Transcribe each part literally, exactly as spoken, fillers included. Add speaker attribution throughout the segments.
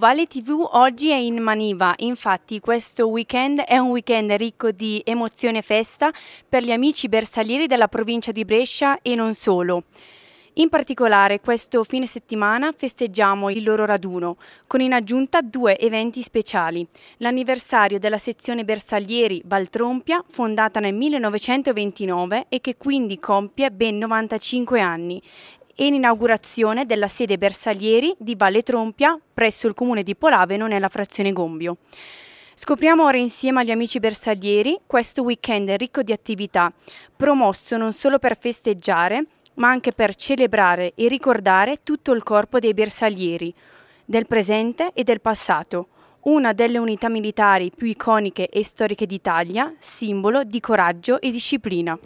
Speaker 1: Vale ti vu oggi è in Maniva, infatti questo weekend è un weekend ricco di emozione e festa per gli amici bersaglieri della provincia di Brescia e non solo. In particolare questo fine settimana festeggiamo il loro raduno, con in aggiunta due eventi speciali. L'anniversario della sezione bersaglieri Valtrompia, fondata nel millenovecentoventinove e che quindi compie ben novantacinque anni, e l'inaugurazione della sede bersaglieri di Valle Trompia presso il comune di Polaveno nella frazione Gombio. Scopriamo ora insieme agli amici bersaglieri questo weekend ricco di attività, promosso non solo per festeggiare, ma anche per celebrare e ricordare tutto il corpo dei bersaglieri, del presente e del passato, una delle unità militari più iconiche e storiche d'Italia, simbolo di coraggio e disciplina.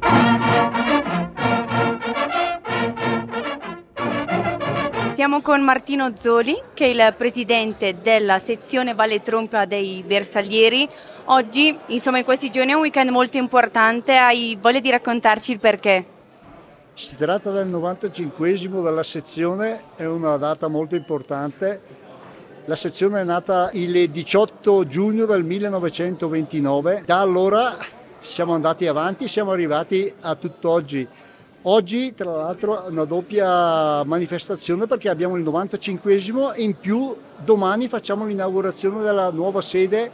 Speaker 1: Siamo con Martino Zoli, che è il presidente della sezione Valle Trompia dei bersaglieri. Oggi, insomma, in questi giorni è un weekend molto importante. Hai voglia di raccontarci il perché?
Speaker 2: Si tratta del novantacinquesimo della sezione, è una data molto importante. La sezione è nata il diciotto giugno del millenovecentoventinove. Da allora siamo andati avanti, siamo arrivati a tutt'oggi. Oggi, tra l'altro, è una doppia manifestazione perché abbiamo il novantacinquesimo e in più domani facciamo l'inaugurazione della nuova sede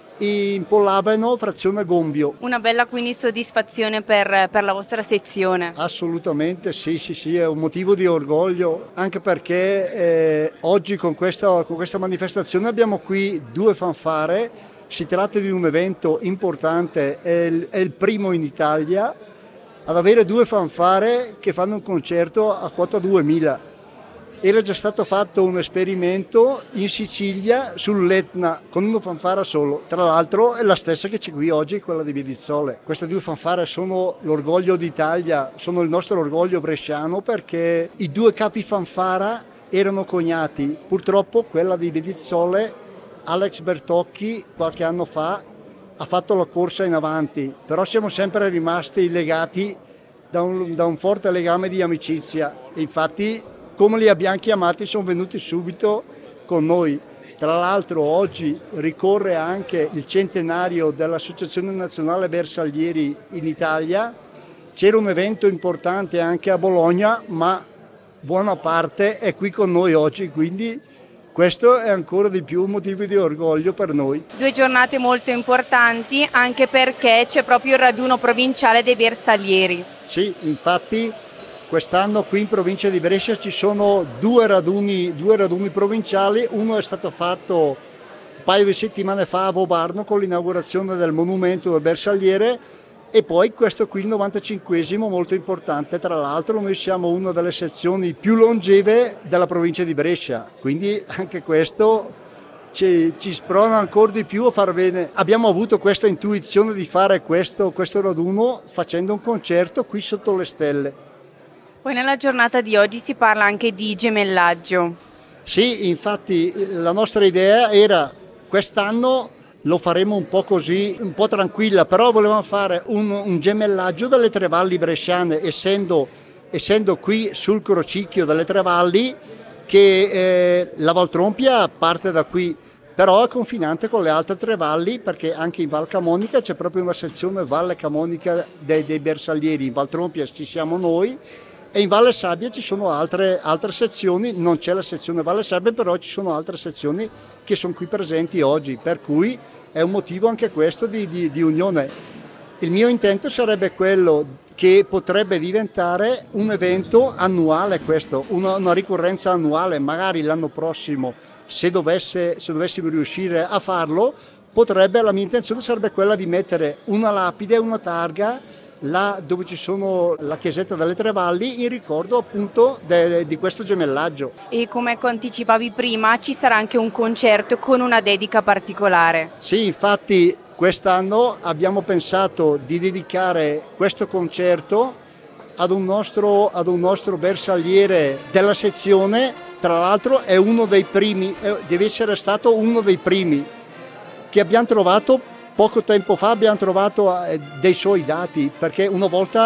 Speaker 2: in Polaveno, frazione Gombio.
Speaker 1: Una bella quindi soddisfazione per, per la vostra sezione.
Speaker 2: Assolutamente, sì, sì, sì, è un motivo di orgoglio, anche perché eh, oggi con questa, con questa manifestazione abbiamo qui due fanfare. Si tratta di un evento importante, è il, è il primo in Italia ad avere due fanfare che fanno un concerto a quota duemila. Era già stato fatto un esperimento in Sicilia sull'Etna con una fanfara solo, tra l'altro è la stessa che c'è qui oggi, quella di Bedizzole. Queste due fanfare sono l'orgoglio d'Italia, sono il nostro orgoglio bresciano perché i due capi fanfara erano coniati. Purtroppo quella di Bedizzole, Alex Bertocchi, qualche anno fa ha fatto la corsa in avanti, però siamo sempre rimasti legati da un, da un forte legame di amicizia. Infatti, come li abbiamo chiamati, sono venuti subito con noi. Tra l'altro oggi ricorre anche il centenario dell'Associazione Nazionale Bersaglieri in Italia. C'era un evento importante anche a Bologna, ma buona parte è qui con noi oggi, quindi questo è ancora di più un motivo di orgoglio per noi.
Speaker 1: Due giornate molto importanti anche perché c'è proprio il raduno provinciale dei bersaglieri.
Speaker 2: Sì, infatti quest'anno qui in provincia di Brescia ci sono due raduni, due raduni provinciali. Uno è stato fatto un paio di settimane fa a Vobarno con l'inaugurazione del monumento del bersagliere e poi questo qui il novantacinquesimo molto importante. Tra l'altro noi siamo una delle sezioni più longeve della provincia di Brescia, quindi anche questo ci, ci sprona ancora di più a far bene. Abbiamo avuto questa intuizione di fare questo, questo raduno facendo un concerto qui sotto le stelle.
Speaker 1: Poi nella giornata di oggi si parla anche di gemellaggio.
Speaker 2: Sì, infatti la nostra idea era quest'anno lo faremo un po' così, un po' tranquilla, però volevamo fare un, un gemellaggio delle tre valli bresciane, essendo, essendo qui sul crocicchio delle tre valli che eh, la Valtrompia parte da qui, però è confinante con le altre tre valli perché anche in Val Camonica c'è proprio una sezione Valle Camonica dei, dei bersaglieri, in Valtrompia ci siamo noi e in Valle Sabbia ci sono altre, altre sezioni, non c'è la sezione Valle Sabbia, però ci sono altre sezioni che sono qui presenti oggi, per cui è un motivo anche questo di, di, di unione. Il mio intento sarebbe quello che potrebbe diventare un evento annuale questo, una, una ricorrenza annuale, magari l'anno prossimo, se, dovesse, se dovessimo riuscire a farlo, potrebbe, la mia intenzione sarebbe quella di mettere una lapide, una targa, là dove ci sono la chiesetta delle Tre Valli in ricordo appunto de, di questo gemellaggio.
Speaker 1: E come anticipavi prima ci sarà anche un concerto con una dedica particolare.
Speaker 2: Sì, infatti quest'anno abbiamo pensato di dedicare questo concerto ad un nostro, ad un nostro bersagliere della sezione, tra l'altro è uno dei primi, deve essere stato uno dei primi che abbiamo trovato. Poco tempo fa abbiamo trovato dei suoi dati, perché una volta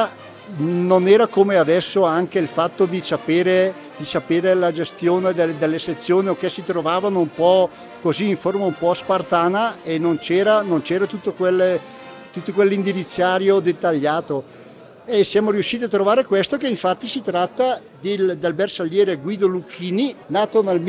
Speaker 2: non era come adesso anche il fatto di sapere, di sapere la gestione delle, delle sezioni, o che si trovavano un po' così in forma un po' spartana e non c'era, non c'era tutto, quelle, tutto quell'indiriziario dettagliato. E siamo riusciti a trovare questo, che infatti si tratta del, del bersagliere Guido Lucchini, nato nel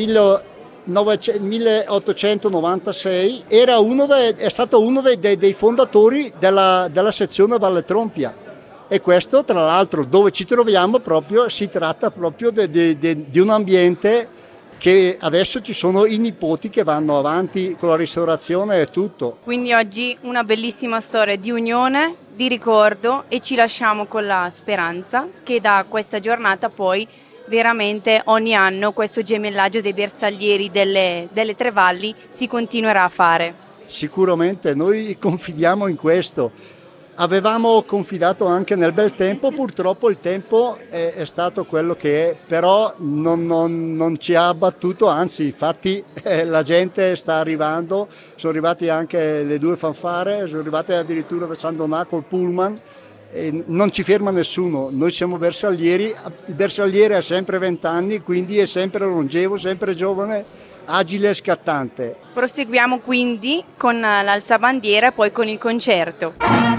Speaker 2: milleottocentonovantasei, era uno dei, è stato uno dei, dei, dei fondatori della, della sezione Valle Trompia. E questo, tra l'altro, dove ci troviamo proprio, si tratta proprio de, de, de, di un ambiente che adesso ci sono i nipoti che vanno avanti con la ristorazione e tutto.
Speaker 1: Quindi oggi una bellissima storia di unione, di ricordo, e ci lasciamo con la speranza che da questa giornata poi veramente ogni anno questo gemellaggio dei bersaglieri delle, delle Tre Valli si continuerà a fare.
Speaker 2: Sicuramente, noi confidiamo in questo. Avevamo confidato anche nel bel tempo, purtroppo il tempo è, è stato quello che è, però non, non, non ci ha abbattuto, anzi, infatti eh, la gente sta arrivando, sono arrivati anche le due fanfare, sono arrivate addirittura da San Donà col pullman, e non ci ferma nessuno, noi siamo bersaglieri, il bersagliere ha sempre vent'anni, quindi è sempre longevo, sempre giovane, agile e scattante.
Speaker 1: Proseguiamo quindi con l'alzabandiera e poi con il concerto.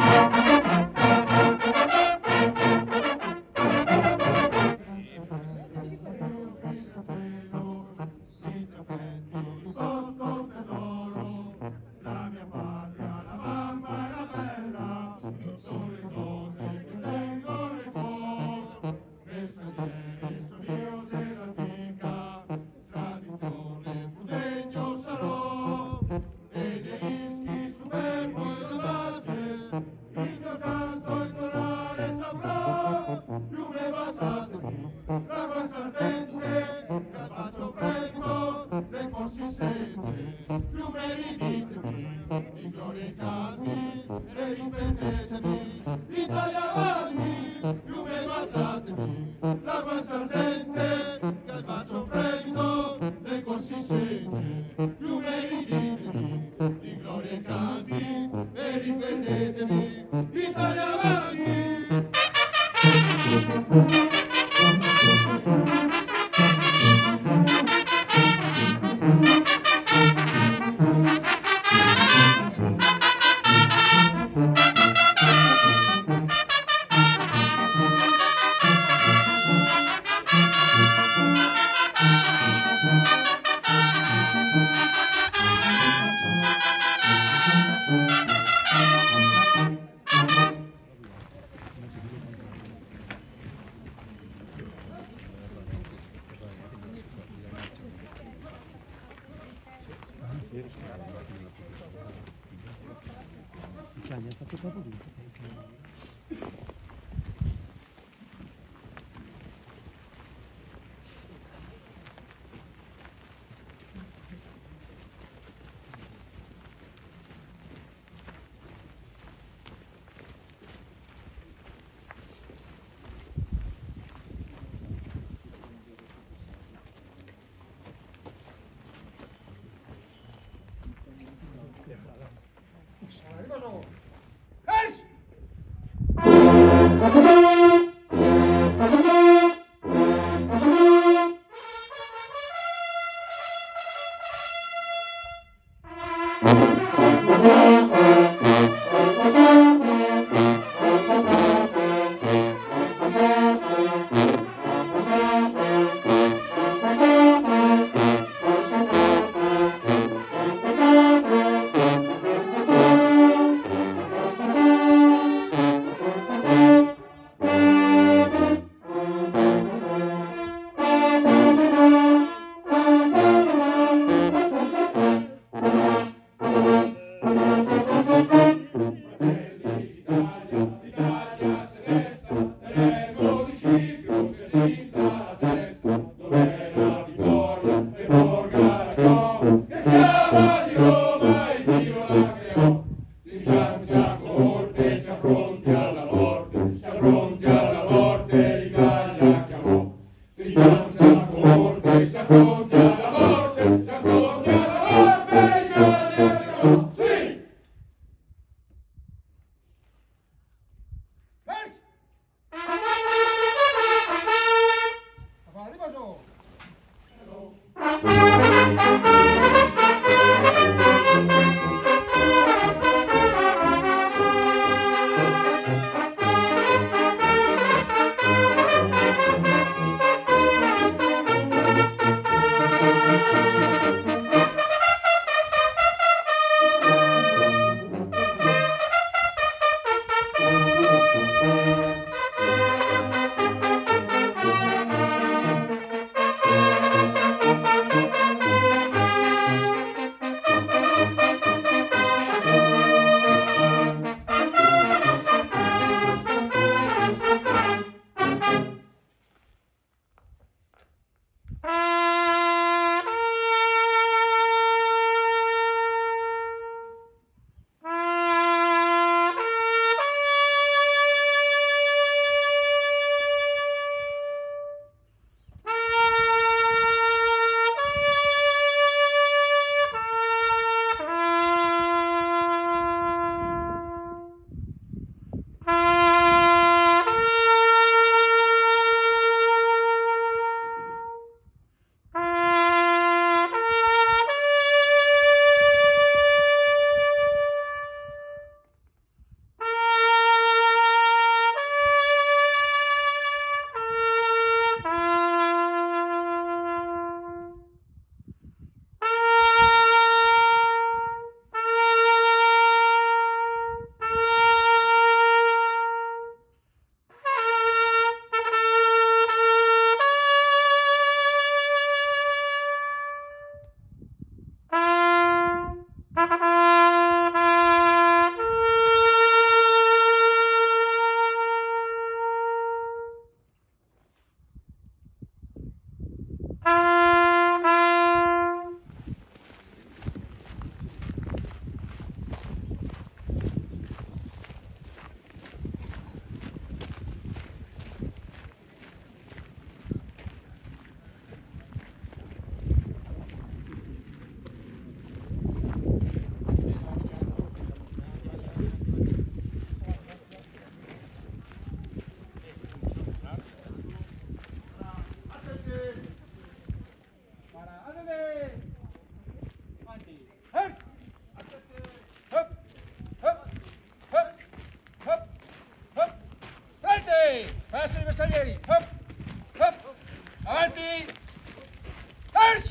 Speaker 3: Festa di bersaglieri, hop, hop, avanti, march!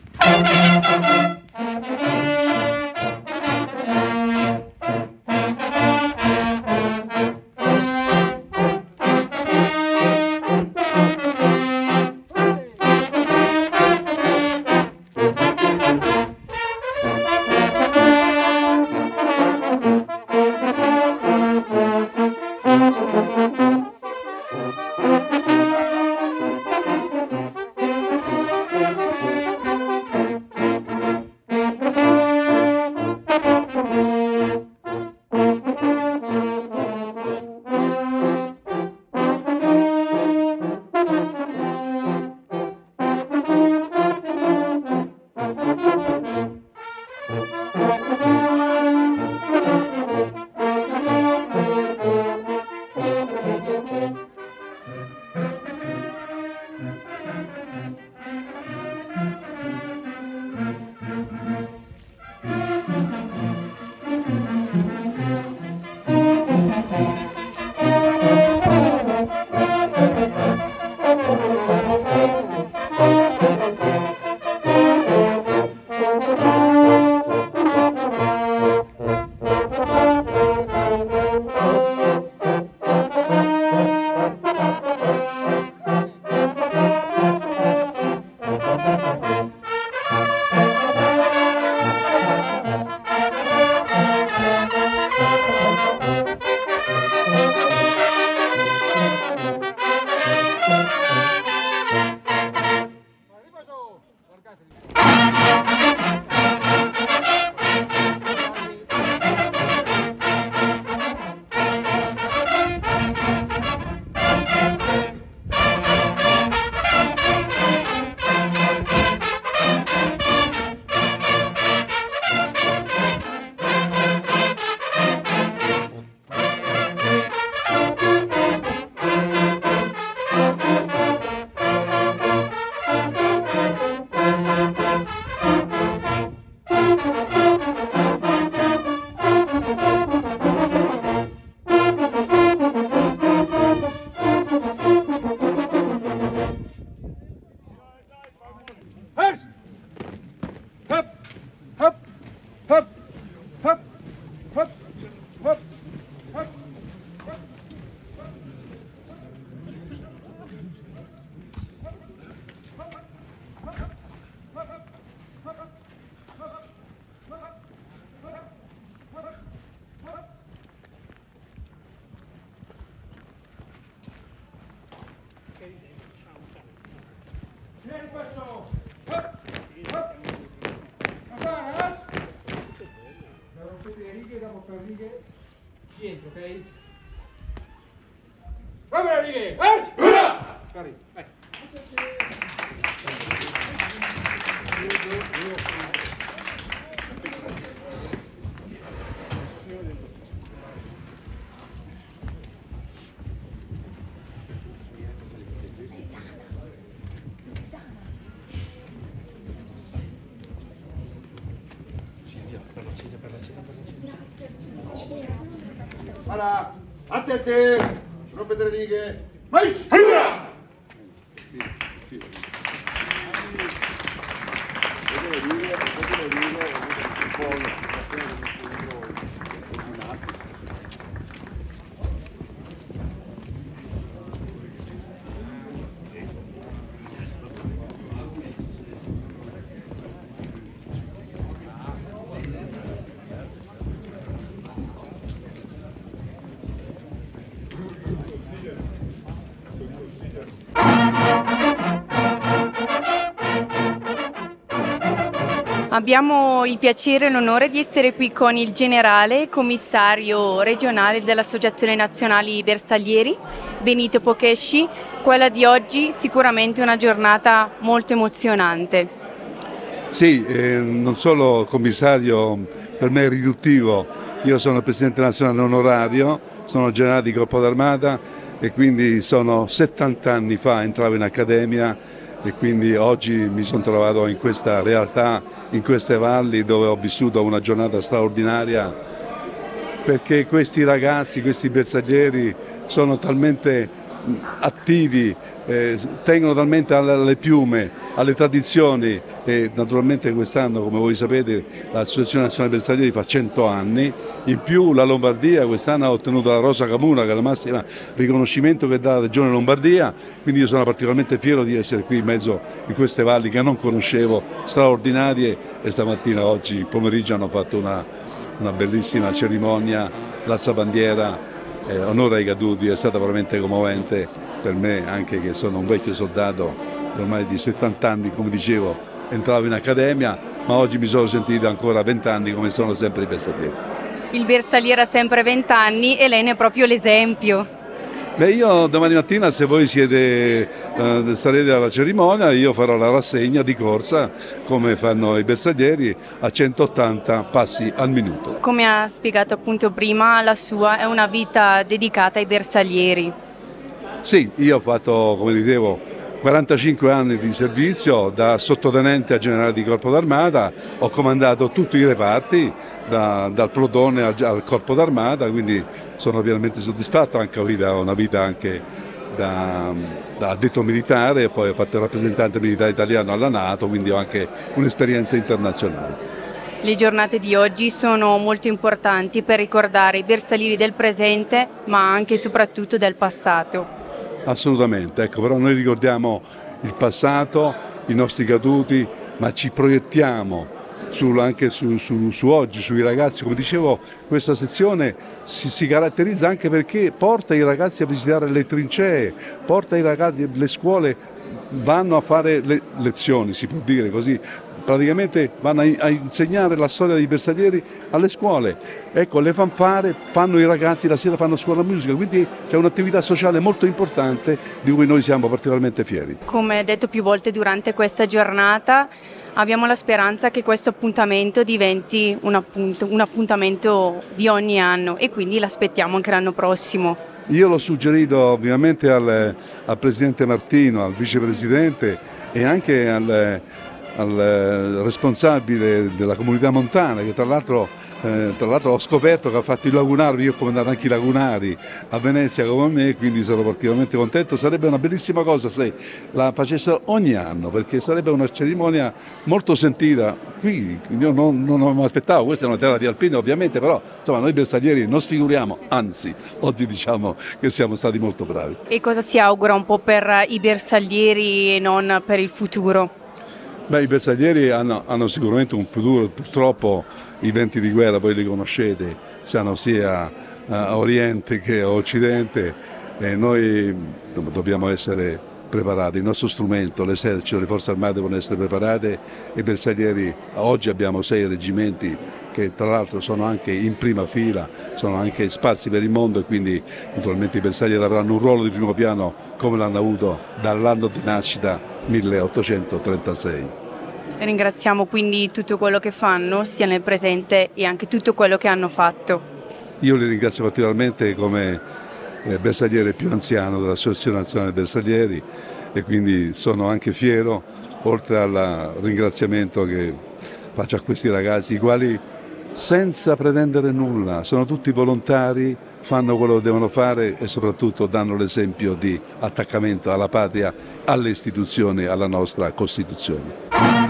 Speaker 3: Ci entro, ok? Va bene, righe! Cari, vai! Allora, attenti, rompete le righe, vai!
Speaker 1: Abbiamo il piacere e l'onore di essere qui con il generale commissario regionale dell'Associazione Nazionali Bersaglieri, Benito Pokesci. Quella di oggi sicuramente una giornata molto emozionante.
Speaker 4: Sì, eh, non solo commissario, per me è riduttivo, io sono presidente nazionale onorario, sono generale di corpo d'armata e quindi sono settanta anni fa entravo in accademia e quindi oggi mi sono trovato in questa realtà, in queste valli dove ho vissuto una giornata straordinaria perché questi ragazzi, questi bersaglieri sono talmente attivi, eh, tengono talmente alle piume, alle tradizioni e naturalmente quest'anno, come voi sapete, l'Associazione Nazionale Bersaglieri fa cento anni, in più la Lombardia quest'anno ha ottenuto la Rosa Camuna, che è il massimo riconoscimento che dà la Regione Lombardia, quindi io sono particolarmente fiero di essere qui in mezzo in queste valli che non conoscevo, straordinarie, e stamattina, oggi pomeriggio, hanno fatto una, una bellissima cerimonia, l'alzabandiera, eh, onore ai caduti, è stata veramente commovente per me, anche che sono un vecchio soldato ormai di settanta anni, come dicevo, entravo in accademia, ma oggi mi sono sentito ancora venti anni come sono sempre i bersaglieri.
Speaker 1: Il bersagliere ha sempre venti anni e lei ne è proprio l'esempio.
Speaker 4: Beh, io domani mattina, se voi siete, eh, sarete alla cerimonia, io farò la rassegna di corsa come fanno i bersaglieri a centottanta passi al minuto.
Speaker 1: Come ha spiegato appunto prima, la sua è una vita dedicata ai bersaglieri.
Speaker 4: Sì, io ho fatto, come dicevo, quarantacinque anni di servizio, da sottotenente a generale di corpo d'armata, ho comandato tutti i reparti, da, dal plotone al, al corpo d'armata, quindi sono pienamente soddisfatto, anche ho una vita anche da, da addetto militare, poi ho fatto il rappresentante militare italiano alla NATO, quindi ho anche un'esperienza internazionale.
Speaker 1: Le giornate di oggi sono molto importanti per ricordare i bersaglieri del presente, ma anche e soprattutto del passato.
Speaker 4: Assolutamente, ecco, però noi ricordiamo il passato, i nostri caduti, ma ci proiettiamo su, anche su, su, su oggi, sui ragazzi. Come dicevo, questa sezione si, si caratterizza anche perché porta i ragazzi a visitare le trincee, porta i ragazzi, le scuole vanno a fare le lezioni, si può dire così, praticamente vanno a insegnare la storia dei bersaglieri alle scuole. Ecco, le fanfare fanno i ragazzi, la sera fanno scuola musica, quindi c'è un'attività sociale molto importante di cui noi siamo particolarmente fieri.
Speaker 1: Come detto più volte durante questa giornata, abbiamo la speranza che questo appuntamento diventi un, appunt- un appuntamento di ogni anno e quindi l'aspettiamo anche l'anno prossimo.
Speaker 4: Io l'ho suggerito ovviamente al, al Presidente Martino, al Vicepresidente e anche al, al responsabile della comunità montana, che tra l'altro eh, tra l'altro ho scoperto che ha fatto i lagunari, io ho comandato anche i lagunari a Venezia come me, quindi sono particolarmente contento. Sarebbe una bellissima cosa se la facessero ogni anno, perché sarebbe una cerimonia molto sentita qui. Io non, non mi aspettavo, questa è una terra di alpini ovviamente, però insomma noi bersaglieri non sfiguriamo, anzi oggi diciamo che siamo stati molto bravi.
Speaker 1: E cosa si augura un po' per i bersaglieri e non per il futuro?
Speaker 4: Beh, i bersaglieri hanno, hanno sicuramente un futuro, purtroppo i venti di guerra voi li conoscete, siano sia a Oriente che a Occidente, e noi dobbiamo essere preparati, il nostro strumento, l'esercito, le forze armate devono essere preparate e i bersaglieri, oggi abbiamo sei reggimenti che tra l'altro sono anche in prima fila, sono anche sparsi per il mondo e quindi naturalmente i bersaglieri avranno un ruolo di primo piano come l'hanno avuto dall'anno di nascita milleottocentotrentasei.
Speaker 1: Ringraziamo quindi tutto quello che fanno, sia nel presente e anche tutto quello che hanno fatto.
Speaker 4: Io li ringrazio particolarmente come bersagliere più anziano dell'Associazione Nazionale Bersaglieri e quindi sono anche fiero, oltre al ringraziamento che faccio a questi ragazzi, i quali senza pretendere nulla, sono tutti volontari, fanno quello che devono fare e soprattutto danno l'esempio di attaccamento alla patria, alle istituzioni, alla nostra Costituzione.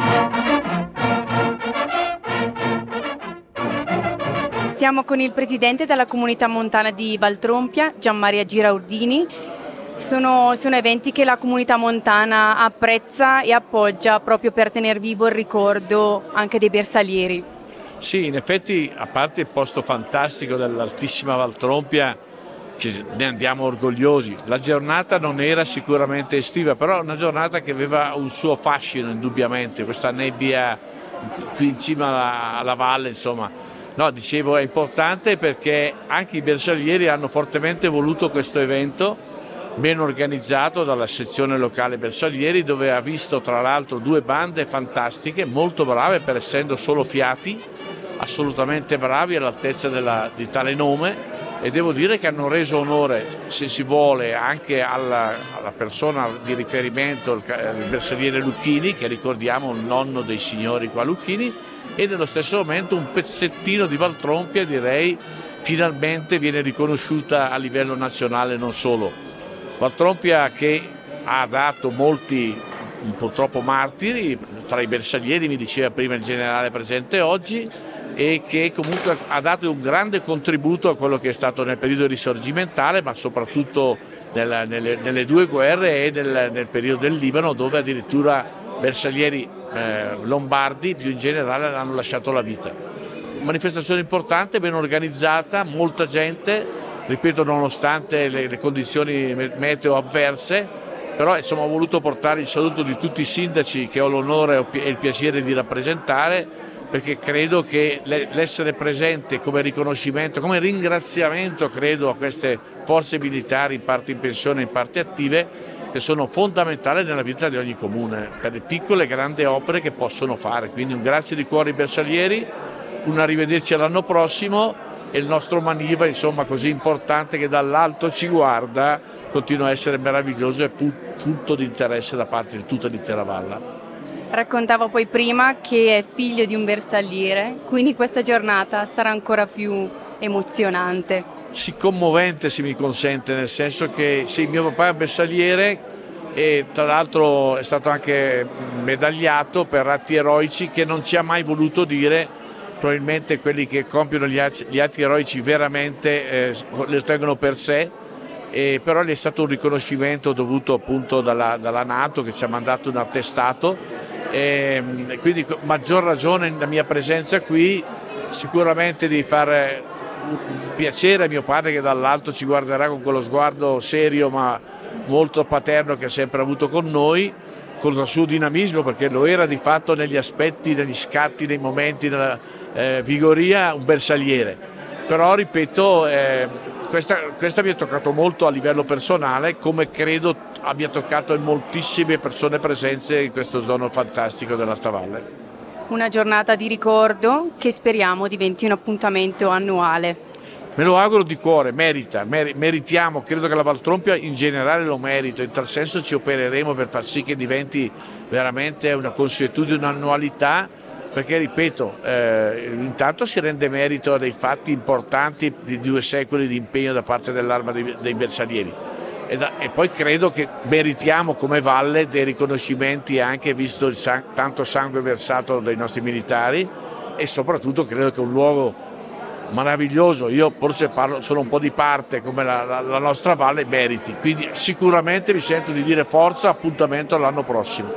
Speaker 1: Siamo con il presidente della comunità montana di Valtrompia, Gianmaria Giraudini. Sono, sono eventi che la comunità montana apprezza e appoggia proprio per tenere vivo il ricordo anche dei bersaglieri.
Speaker 5: Sì, in effetti, a parte il posto fantastico dell'altissima Valtrompia, che ne andiamo orgogliosi, la giornata non era sicuramente estiva, però una giornata che aveva un suo fascino indubbiamente, questa nebbia qui in cima alla, alla valle, insomma. No, dicevo, è importante perché anche i bersaglieri hanno fortemente voluto questo evento, ben organizzato dalla sezione locale bersaglieri, dove ha visto tra l'altro due bande fantastiche, molto brave per essendo solo fiati, assolutamente bravi all'altezza di tale nome, e devo dire che hanno reso onore, se si vuole, anche alla, alla persona di riferimento, il, il bersagliere Lucchini, che ricordiamo il nonno dei signori qua Lucchini, e nello stesso momento un pezzettino di Valtrompia, direi, finalmente viene riconosciuta a livello nazionale non solo. Valtrompia che ha dato molti purtroppo martiri, tra i bersaglieri mi diceva prima il generale presente oggi, e che comunque ha dato un grande contributo a quello che è stato nel periodo risorgimentale, ma soprattutto nella, nelle, nelle due guerre e nel, nel periodo del Libano, dove addirittura bersaglieri eh, lombardi più in generale hanno lasciato la vita. Manifestazione importante, ben organizzata, molta gente, ripeto, nonostante le, le condizioni meteo avverse, però insomma, ho voluto portare il saluto di tutti i sindaci che ho l'onore e il piacere di rappresentare, perché credo che l'essere presente come riconoscimento, come ringraziamento, credo, a queste forze militari, in parte in pensione, in parte attive, che sono fondamentali nella vita di ogni comune, per le piccole e grandi opere che possono fare. Quindi un grazie di cuore ai bersaglieri, un arrivederci all'anno prossimo, e il nostro Maniva, insomma, così importante, che dall'alto ci guarda, continua a essere meraviglioso e punto di interesse da parte di tutta l'intera Valla.
Speaker 1: Raccontava poi prima che è figlio di un bersagliere, quindi questa giornata sarà ancora più emozionante.
Speaker 5: Sì, commovente, se mi consente, nel senso che sì, mio papà è un bersagliere e tra l'altro è stato anche medagliato per atti eroici che non ci ha mai voluto dire. Probabilmente quelli che compiono gli atti, gli atti eroici veramente eh, li ottengono per sé, eh, però gli è stato un riconoscimento dovuto appunto dalla, dalla NATO, che ci ha mandato un attestato. E quindi maggior ragione la mia presenza qui, sicuramente di fare piacere a mio padre, che dall'alto ci guarderà con quello sguardo serio ma molto paterno che ha sempre avuto con noi, con il suo dinamismo, perché lo era di fatto negli aspetti, negli scatti, nei momenti della eh, vigoria, un bersagliere. Però ripeto, eh, questa, questa mi ha toccato molto a livello personale, come credo abbia toccato in moltissime persone presenti in questo zono fantastico dell'Alta Valle.
Speaker 1: Una giornata di ricordo che speriamo diventi un appuntamento annuale.
Speaker 5: Me lo auguro di cuore, merita, mer meritiamo, credo che la Valtrompia in generale lo merita, in tal senso ci opereremo per far sì che diventi veramente una consuetudine, un'annualità, perché ripeto, eh, intanto si rende merito a dei fatti importanti di due secoli di impegno da parte dell'Arma dei, dei bersaglieri. E, da, e poi credo che meritiamo come Valle dei riconoscimenti, anche visto il san tanto sangue versato dai nostri militari, e soprattutto credo che un luogo meraviglioso, io forse parlo, sono un po' di parte come la, la, la nostra Valle, meriti, quindi sicuramente mi sento di dire forza, appuntamento all'anno prossimo.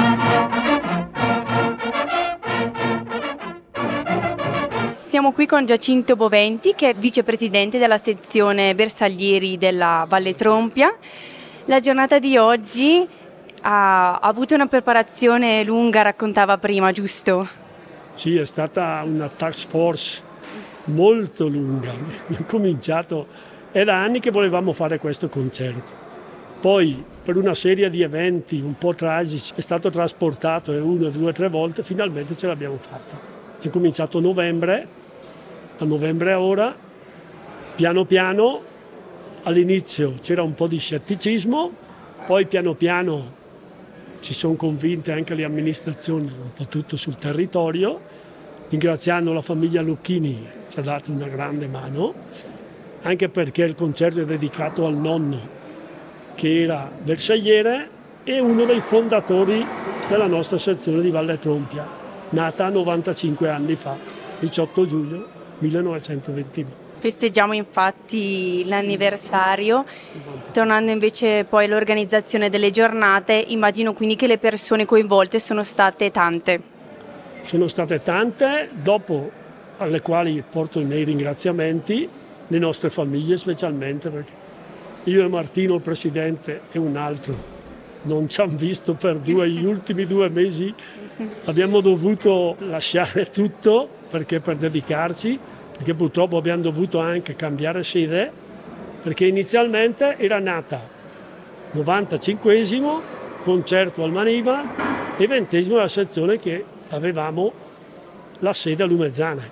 Speaker 1: Siamo qui con Giacinto Boventi, che è vicepresidente della sezione bersaglieri della Valle Trompia. La giornata di oggi ha avuto una preparazione lunga, raccontava prima, giusto?
Speaker 6: Sì, è stata una task force molto lunga. Abbiamo cominciato, era anni che volevamo fare questo concerto. Poi, per una serie di eventi un po' tragici, è stato trasportato una, due, tre volte, finalmente ce l'abbiamo fatta. È cominciato a novembre, a novembre a ora, piano piano, all'inizio c'era un po' di scetticismo, poi piano piano ci sono convinte anche le amministrazioni, un po' tutto sul territorio. Ringraziando la famiglia Lucchini, ci ha dato una grande mano, anche perché il concerto è dedicato al nonno, che era bersagliere e uno dei fondatori della nostra sezione di Valle Trompia, nata novantacinque anni fa, diciotto giugno millenovecentoventidue.
Speaker 1: Festeggiamo infatti l'anniversario, tornando invece poi all'organizzazione delle giornate, immagino quindi che le persone coinvolte sono state tante.
Speaker 6: Sono state tante, dopo alle quali porto i miei ringraziamenti, le nostre famiglie specialmente, perché io e Martino, il presidente, e un altro non ci hanno visto per due, gli ultimi due mesi, abbiamo dovuto lasciare tutto perché per dedicarci, perché purtroppo abbiamo dovuto anche cambiare sede, perché inizialmente era nata novantacinquesimo concerto al Maniva e ventesimo la sezione che avevamo la sede a Lumezzana.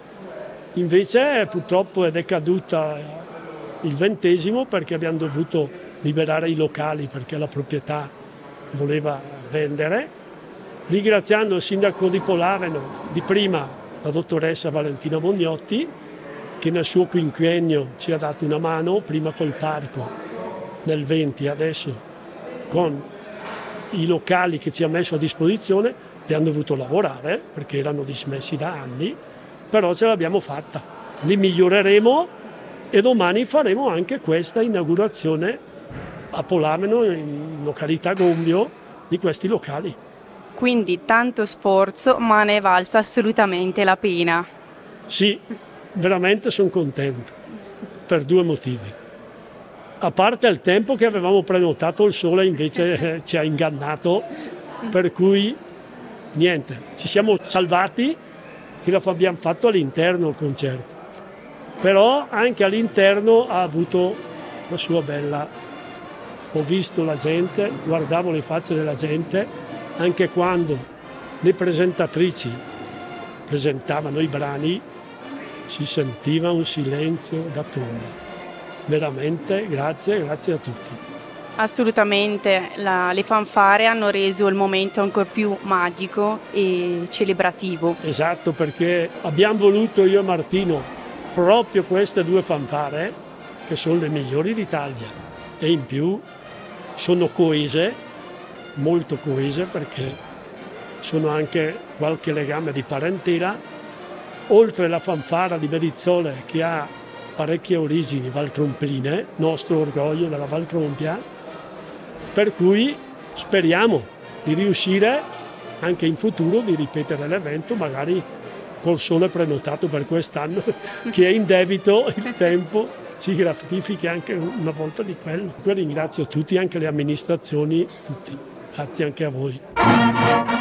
Speaker 6: Invece purtroppo è decaduta il ventesimo perché abbiamo dovuto liberare i locali perché la proprietà voleva vendere. Ringraziando il sindaco di Polaveno, di prima la dottoressa Valentina Mognotti, che nel suo quinquennio ci ha dato una mano, prima col parco nel venti adesso con i locali che ci ha messo a disposizione, abbiamo dovuto lavorare perché erano dismessi da anni, però ce l'abbiamo fatta. Li miglioreremo e domani faremo anche questa inaugurazione a Polameno, in località Gombio, di questi locali.
Speaker 1: Quindi tanto sforzo, ma ne è valsa assolutamente la pena.
Speaker 6: Sì, veramente sono contento, per due motivi. A parte il tempo che avevamo prenotato, il sole invece ci ha ingannato, per cui niente, ci siamo salvati che l'abbiamo fatto all'interno il concerto. Però anche all'interno ha avuto la sua bella... Ho visto la gente, guardavo le facce della gente, anche quando le presentatrici presentavano i brani, si sentiva un silenzio da tomba. Veramente grazie, grazie a tutti.
Speaker 1: Assolutamente, la, le fanfare hanno reso il momento ancora più magico e celebrativo.
Speaker 6: Esatto, perché abbiamo voluto io e Martino proprio queste due fanfare, che sono le migliori d'Italia, e in più sono coese, molto coese, perché sono anche qualche legame di parentela, oltre la fanfara di Bedizzole che ha parecchie origini valtrompline, nostro orgoglio della Valtrompia, per cui speriamo di riuscire anche in futuro di ripetere l'evento, magari col sole prenotato per quest'anno, che è in debito il tempo, ci gratifichi anche una volta di quello. Poi ringrazio tutti, anche le amministrazioni, tutti. Grazie anche a voi.